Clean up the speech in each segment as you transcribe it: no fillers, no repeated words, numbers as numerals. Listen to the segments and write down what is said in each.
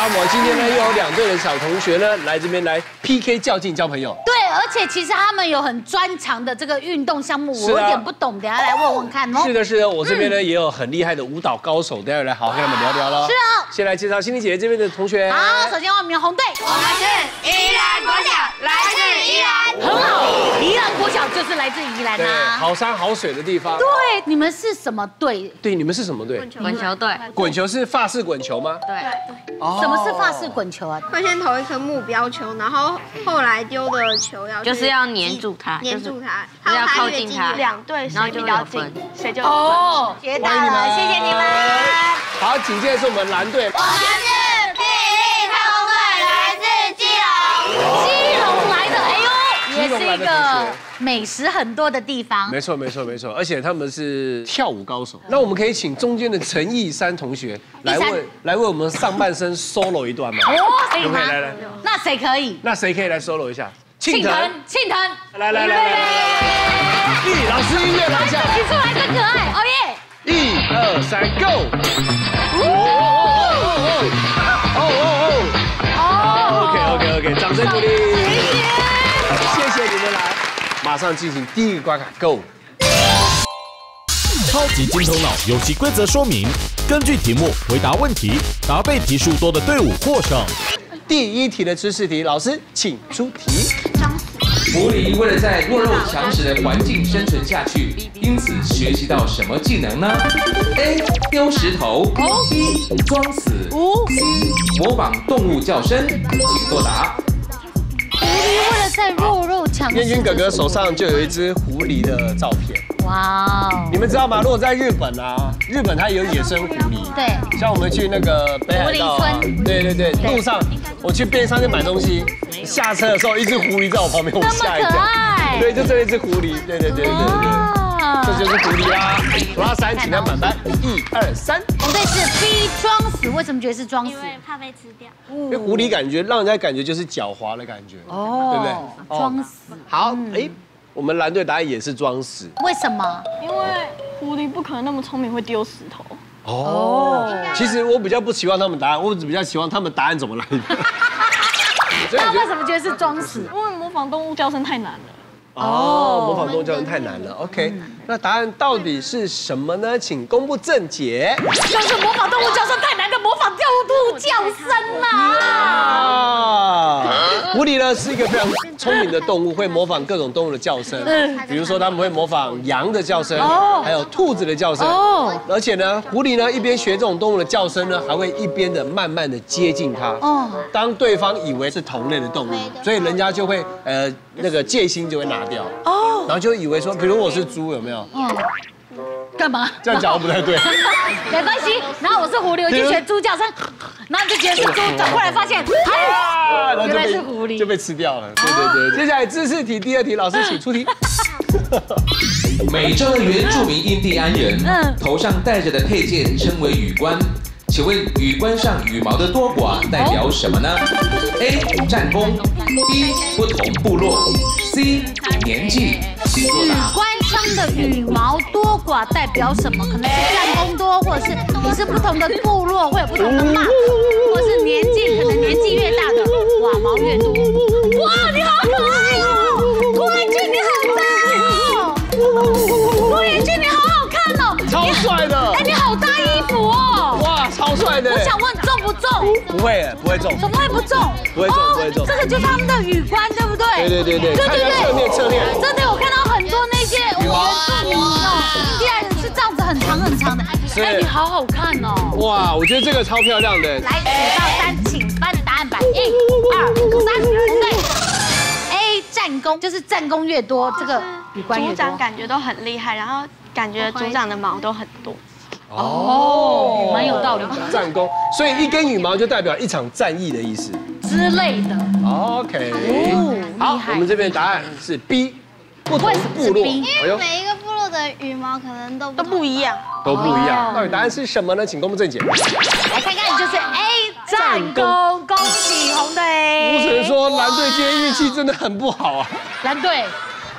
我们今天呢又有2队的小同学呢来这边来 PK 较劲交朋友。 对，而且其实他们有很专长的这个运动项目，我有点不懂，等下来问问看哦。 是的，是的，我这边呢也有很厉害的舞蹈高手，等下来好好跟他们聊聊喽。 是啊， 先来介绍心理姐姐这边的同学。 好，首先我们红队， 我们是宜兰国小，来自宜兰。 很好，宜兰国小就是来自宜兰对， 啊。 好山好水的地方。 对，你们是什么队？ 对，你们是什么队？ 滚球队。 滚球是法式滚球吗？ 对。 哦什么是法式滚球啊？ 会先投一颗目标球，然后后来丢的球就是要黏住它， 黏住它， 要靠近它 2队谁比较近，谁就哦，学到了，谢谢你们。 好，紧接着是我们蓝队。 我们是霹雳太空队，来自基隆。 基隆来的，哎呦，也是一基隆来的同个学美食很多的地方。 没错，没错，没错，而且他们是跳舞高手。那我们可以请中间的陈义山同学来为我们上半身 solo 一段吗？ 哦，可以吗？ 来， 那谁可以？ 那谁可以来 solo 一下？ 庆腾， 来，老师音乐来一下， 你出来真可爱，哦耶 ！1、2、3 ，Go！ OK， 掌声鼓励，谢谢你们来，马上进行第一个关卡 ，Go！ 超级金头脑游戏规则说明：根据题目回答问题，答对题数多的队伍获胜。 第1题的知识题，老师请出题。 狐狸为了在弱肉强食的环境生存下去，因此学习到什么技能呢 ？A. 丢石头 B. 装死 C. 模仿动物叫声，请作答。 狐狸为了在弱肉强食， 燕君哥哥手上就有一只狐狸的照片。 哇哦！ 你们知道吗？如果在日本啊，日本它有野生狐狸。 对。 像我们去那个北海道啊，对，路上我去便利商店买东西，下车的时候一只狐狸在我旁边，我吓一跳。对，就这一只狐狸。对。这就是狐狸啦。数到3，请他满班。1、2、3。 红队是 B 装死，为什么觉得是装死？ 因为怕被吃掉。 因为狐狸感觉让人家感觉就是狡猾的感觉， 哦， 对不对？ 装死。 好，我们蓝队答案也是装死。 为什么？ 因为狐狸不可能那么聪明会丢石头。 哦，其实我比较不期望他们答案，我只比较期望他们答案怎么来的。 那为什么觉得是装死？ 因为模仿动物叫声太难了。 哦，模仿动物叫声太难了。OK， 那答案到底是什么呢？请公布正解。 就是模仿动物叫声太难的模仿动物叫声啦。 狐狸呢是一个非常聪明的动物，会模仿各种动物的叫声。比如说他们会模仿羊的叫声，还有兔子的叫声。而且呢，狐狸呢一边学这种动物的叫声呢，还会一边的慢慢的接近它。当对方以为是同类的动物，所以人家就会那个戒心就会拿掉。然后就以为说，比如我是猪，有没有？ 干嘛？ 这样讲不太对。 没关系，然后我是狐狸，我就学猪叫声，然后就觉得是猪，转过来发现，原来是狐狸， 就被吃掉了。对。接下来知识题第2题，老师请出题。 美洲的原住民印第安人，头上戴着的配件称为羽冠。请问羽冠上羽毛的多寡代表什么呢 ？A. 战功 B. 不同部落 C. 年纪，请作答。 羽冠上的羽毛多寡代表什么？可能是战功多，或者是你是不同的部落会有不同的骂，或是年纪，可能年纪越大的哇毛越多。哇，你好可爱哦！郭彦俊你好大哦！郭彦俊你好好看哦！ 超帅的！ 你好搭衣服哦！ 哇，超帅的！ 我想问重不重？ 不会中。 怎么会不中？ 不会中。 这个就是他们的羽冠，对不对？ 对。侧面。 真的，我看到很多那些原住民印第安人是这样子很长的。你好好看哦！ 哇，我觉得这个超漂亮的。 来，1到3，请翻答案板。1、2、3，对。A 战功就是战功越多，这个羽冠越多。 组长感觉都很厉害，然后感觉组长的毛都很多。 哦，蛮有道理的。 战功，所以一根羽毛就代表一场战役的意思之类的。 OK， 好，我们这边答案是 B， 不同部落。 因为每一个部落的羽毛可能都不一样。 到底答案是什么呢？请公布正解。 来看看，就是 A 战功，恭喜红队。 我只能说蓝队今天运气真的很不好啊。 蓝队。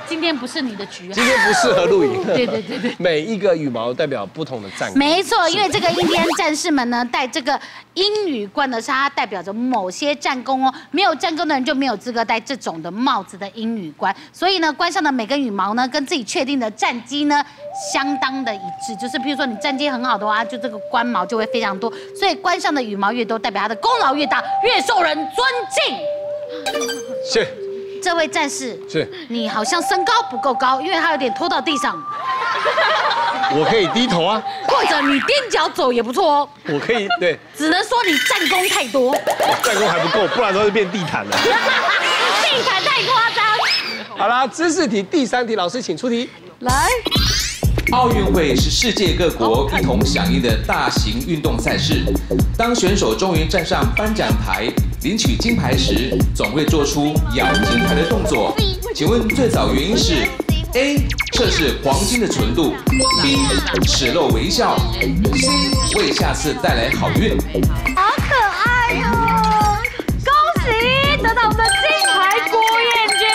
今天不是你的局。 今天不适合露营。 对。 每一个羽毛代表不同的战功。 没错，因为这个印第安战士们呢，戴这个鹰羽冠呢，是它代表着某些战功哦。没有战功的人就没有资格戴这种的帽子的鹰羽冠。所以呢，冠上的每根羽毛呢，跟自己确定的战绩呢，相当的一致。就是譬如说你战绩很好的话，就这个冠毛就会非常多。所以冠上的羽毛越多，代表他的功劳越大，越受人尊敬。 是。 这位战士， 是你好像身高不够高，因为他有点拖到地上。 我可以低头啊， 或者你踮脚走也不错哦。 我可以对， 只能说你战功太多， 战功还不够，不然都是变地毯了。 地毯太夸张。 好啦，知识题第3题，老师请出题。 来， 奥运会是世界各国一同响应的大型运动赛事。当选手终于站上颁奖台领取金牌时，总会做出咬金牌的动作。请问最早原因是 A 测试黄金的纯度 ，B 齿露微笑 ，C 为下次带来好运。 好可爱哦！恭喜得到我们的金牌郭彦均。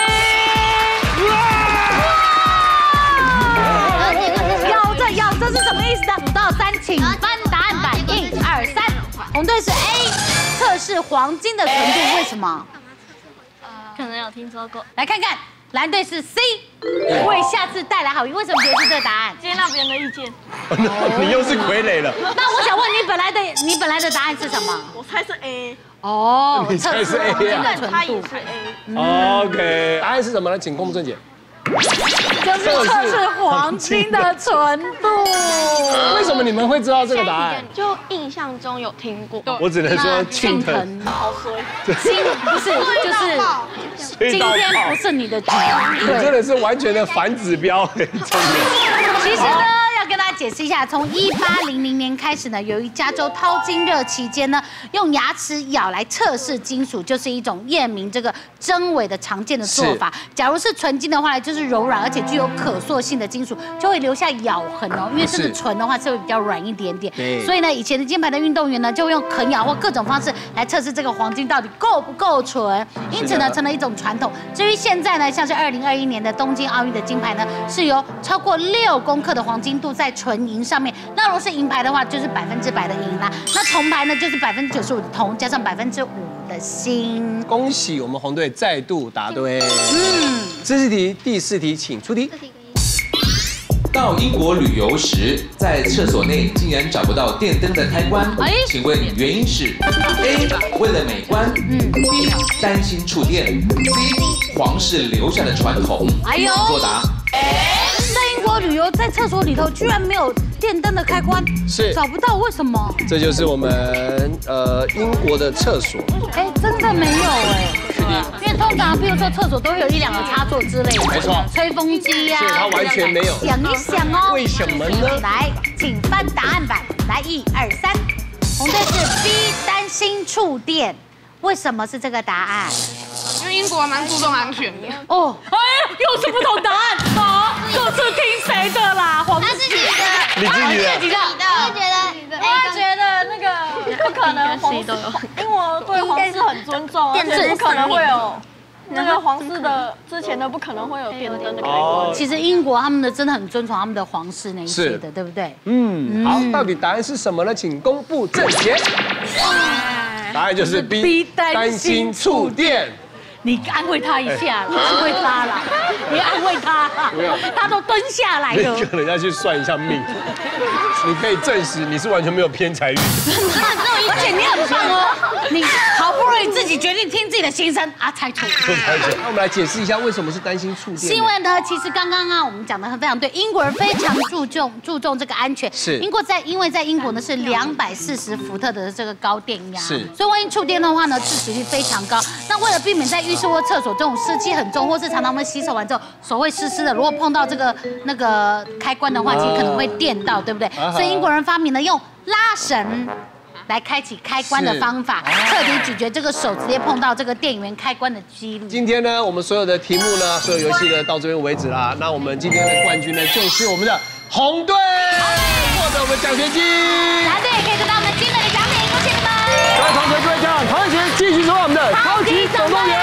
咬着是什么意思呢？5到3，请翻答案板，1、2、3。红队是 A， 测试黄金的纯度，为什么？ 可能有听说过。 来看看，蓝队是 C， 为下次带来好运。为什么觉得是这个答案？ 接纳别人的意见。 你又是傀儡了。 那我想问你本来的答案是什么？ 我猜是 A。 哦， 你猜是 A 啊？ 他也是 A。 OK， 答案是什么呢？请公布正解。 就是测试黄金的纯度。 为什么你们会知道这个答案？ 就印象中有听过。 我只能说庆腾，好衰。不是，就是今天不是你的局。 你真的是完全的反指标，真的。 其实呢，要跟大家解释一下，从1800年开始呢，由于加州淘金热期间呢，用牙齿咬来测试金属，就是一种验明这个真伪的常见的做法。假如是纯金的话呢，就是柔软而且具有可塑性的金属，就会留下咬痕哦。因为这个纯的话是会比较软一点点，所以呢，以前的金牌的运动员呢，就会用啃咬或各种方式来测试这个黄金到底够不够纯，因此呢，成了一种传统。至于现在呢，像是2021年的东京奥运的金牌呢，是由超过6公克的黄金镀在纯银上面。那如果是银牌的话，就是100%的银啦。那铜牌呢，就是95%的铜加上5%的锌。 恭喜我们红队再度答对。知识题第4题，请出题。 到英国旅游时，在厕所内竟然找不到电灯的开关，请问原因是 A 为了美观，B 担心触电 ，C 皇室留下的传统。作答。 在英国旅游，在厕所里头居然没有电灯的开关， 是找不到，为什么？ 这就是我们英国的厕所。 哎，真的没有哎。因为通常，比如说厕所都会有1、2个插座之类的， 没错， 吹风机呀， 它完全没有。 想一想哦， 为什么呢？ 来，请翻答案板，来1、2、3。红队是 B， 担心触电，为什么是这个答案？ 因为英国蛮注重安全的。 哦，哎，又是不同答案啊！这是听谁的啦？黄他自己的， 你自己的。 我觉得那个不可能皇室，因为我对皇室很尊重，而且不可能会有那个皇室的之前的不可能会有电灯的开关。 其实英国他们的真的很尊崇他们的皇室那一些的，对不对？ 好，到底答案是什么呢？请公布正解。答案就是 B， 担心触电。 你安慰他一下啦，安慰他啦，你安慰他啦，他都蹲下来了。 那个人家去算一下命，你可以证实你是完全没有偏财运。 而且你很棒哦，你好不容易自己决定听自己的心声啊，猜错。 那我们来解释一下为什么是担心触电。 是因为呢，其实刚刚啊，我们讲的非常对，英国人非常注重这个安全。 是。 因为在英国呢是240伏特的这个高电压， 是。 所以万一触电的话呢，致死率非常高。那为了避免在浴室或厕所这种湿气很重，或是常常我们洗手完之后手会湿湿的，如果碰到这个那个开关的话，其实可能会电到，对不对？所以英国人发明了用拉绳来开启开关的方法，彻底解决这个手直接碰到这个电源开关的几率。 今天呢，我们所有的题目呢，所有游戏呢，到这边为止啦。那我们今天的冠军呢，就是我们的红队，获得我们奖学金。 蓝队也可以得到我们精美的奖品，恭喜你们！ 各位同学、各位家长，同学继续收我们的超级总动员。